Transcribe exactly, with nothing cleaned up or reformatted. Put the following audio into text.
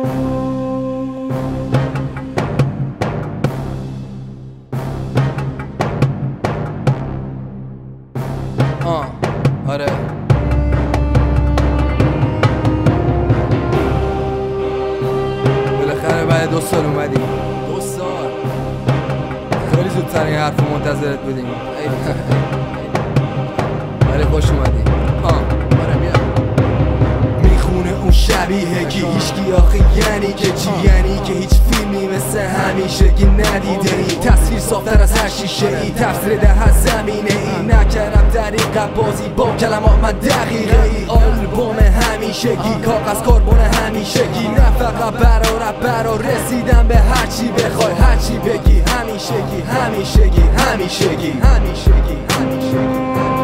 آه آره بالاخره بعد دو سال اومدی. دو سال خیلی زودتر این حرف منتظرت بودیم. ولی خوش اومدی. آه آره بیا. میخونه اون شبیه کی هیچکی آخه یعنی که چی؟ یعنی که هیچ فیلمی مثل همیشه که ندیده ای. تصویر صافتر از هر شیشه ای، تفسیر ده از زمینه ای. نکردم طریقت بازی با کلمات من دقیقه ای. آلبوم همیشگی، کاغذ کربن همیشگی. نه فقط برا رپ برا رسیدم به هرچی بخوای هرچی بگی. همیشگی همیشگی همیشگی همیشگی همیشگی